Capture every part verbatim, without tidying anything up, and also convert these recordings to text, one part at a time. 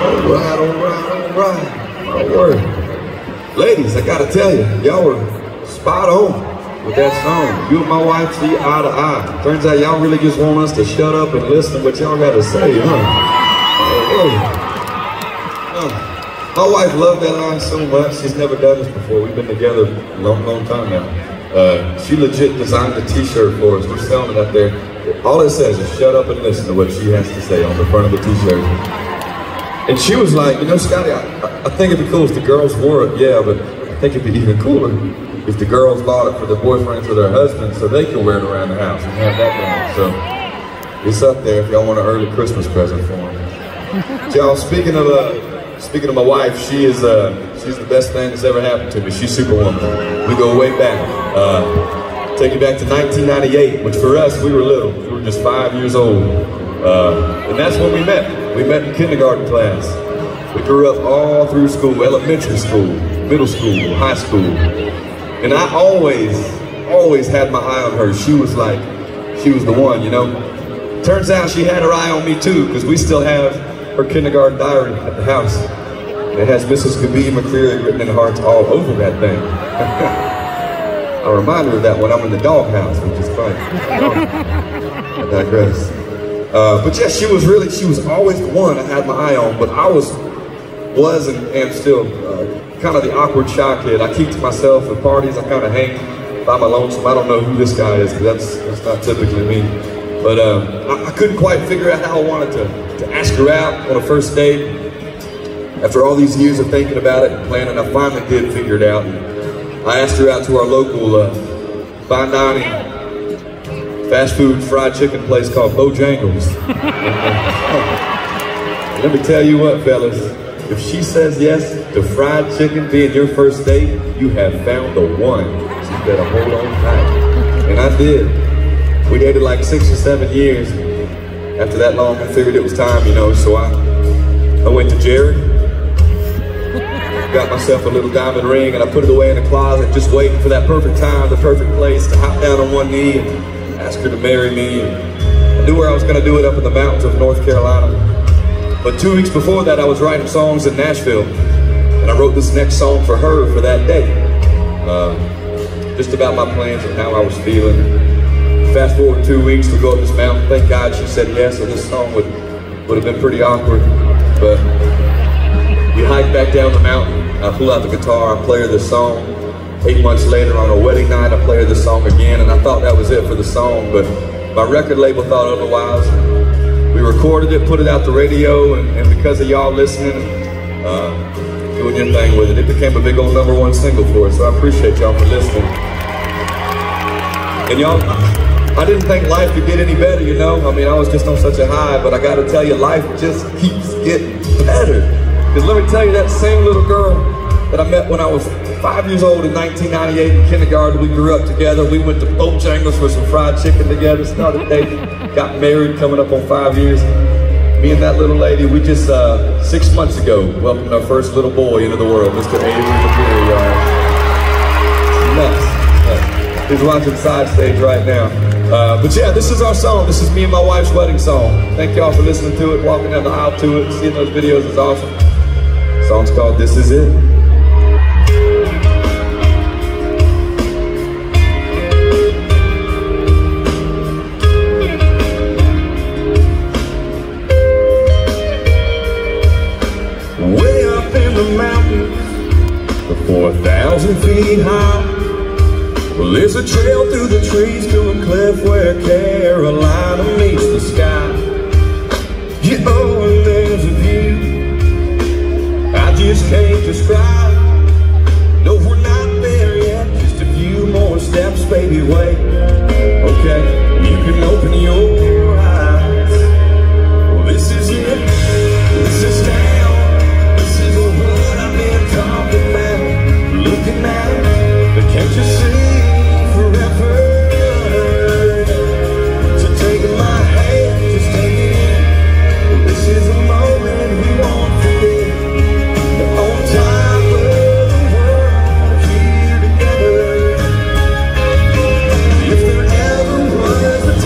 All right, all right, all right. My word. Ladies, I gotta tell you, y'all were spot on with that song. You and my wife see eye to eye. Turns out y'all really just want us to shut up and listen to what y'all gotta say, huh? Oh, my wife loved that line so much. She's never done this before. We've been together a long, long time now. Uh, she legit designed a t-shirt for us. We're selling it up there. All it says is shut up and listen to what she has to say on the front of the t-shirt. And she was like, you know, Scotty, I, I think it'd be cool if the girls wore it, yeah, but I think it'd be even cooler if the girls bought it for their boyfriends or their husbands so they could wear it around the house and have that going. So it's up there if y'all want an early Christmas present for them. So y'all, speaking of uh, Speaking of my wife, she is uh, she's the best thing that's ever happened to me. She's Superwoman. We go way back. Uh, take you back to nineteen ninety-eight, which for us, we were little. We were just five years old. Uh, and that's when we met. We met in kindergarten class. We grew up all through school, elementary school, middle school, high school. And I always, always had my eye on her. She was like, she was the one, you know. Turns out she had her eye on me too, because we still have her kindergarten diary at the house. It has Missus Khabib McCreary written in hearts all over that thing. I remind her of that when I'm in the doghouse, which is funny. I digress. Uh, but yeah, she was really, she was always the one I had my eye on, but I was, was and am still uh, kind of the awkward shy kid. I keep to myself at parties, I kind of hang by my lonesome. I don't know who this guy is, because that's, that's not typically me. But um, I, I couldn't quite figure out how I wanted to, to ask her out on a first date. After all these years of thinking about it and planning, I finally did figure it out. And I asked her out to our local uh, fine dining, fast food fried chicken place called Bojangles. Let me tell you what, fellas, if she says yes to fried chicken being your first date, you have found the one. So you better hold on tight. And I did. We dated like six or seven years. After that long, I figured it was time, you know, so I, I went to Jared, got myself a little diamond ring, and I put it away in the closet, just waiting for that perfect time, the perfect place to hop down on one knee and ask her to marry me. And I knew where I was going to do it, up in the mountains of North Carolina. But two weeks before that, I was writing songs in Nashville, and I wrote this next song for her for that day. Uh, just about my plans and how I was feeling. Fast forward two weeks, we go up this mountain. Thank God she said yes, or this song would, would have been pretty awkward. But we hike back down the mountain. I pull out the guitar, I play her this song. Eight months later, on our wedding night, I play her this song again, and I thought that was it for the song, but my record label thought otherwise. We recorded it, put it out the radio, and, and because of y'all listening, uh, doing your thing with it, it became a big old number one single for us, so I appreciate y'all for listening. And y'all, I didn't think life could get any better, you know? I mean, I was just on such a high, but I gotta tell you, life just keeps getting better. Because let me tell you, that same little girl that I met when I was five years old in nineteen ninety-eight in kindergarten, we grew up together. We went to Bojangles for some fried chicken together, started dating, got married, coming up on five years. Me and that little lady, we just, uh, six months ago, welcomed our first little boy into the world, Mister Avery McCreary, y'all. Nuts. Uh, he's watching side stage right now. Uh, but yeah, this is our song. This is me and my wife's wedding song. Thank y'all for listening to it, walking down the aisle to it, seeing those videos is awesome. The song's called This Is It. Way up in the mountains, four thousand feet high. Well, there's a trail through the trees to a cliff where Carolina meets the sky. Yeah, oh, and there's a view I just can't describe. No, we're not there yet, just a few more steps, baby, wait. Okay, you can open your eyes. Well, this is it, this is now, this is what I've been talking about. Looking at, but can't you see?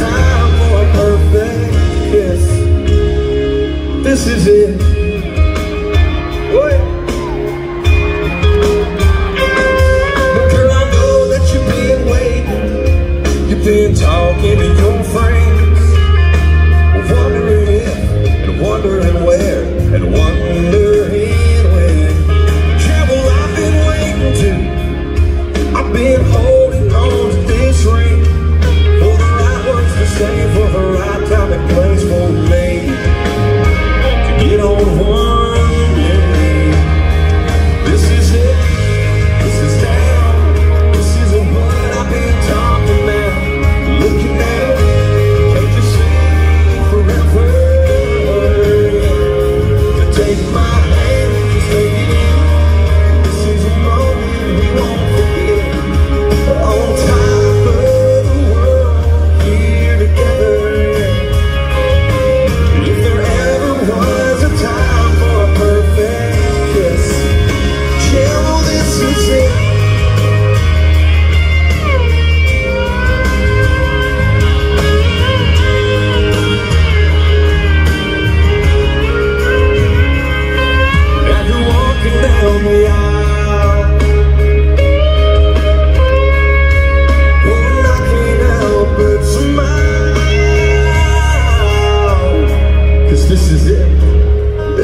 This is it.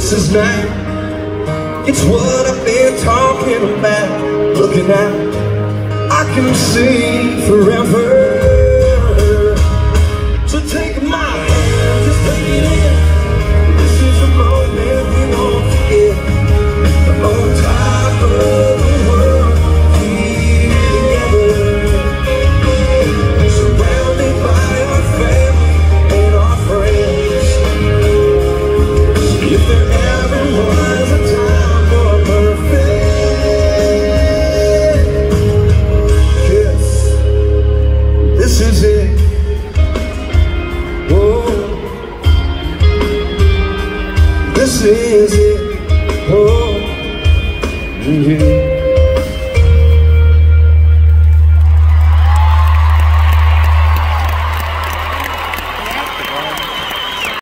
This is now, it's what I've been talking about. Looking out, I can see forever. So take my hand, just take it in. This is the moment we won't forget. The whole time of the world here together, surrounded by our family and our friends. If there ever was a time more perfect kiss, this is it. Oh, this is it. Oh, yeah.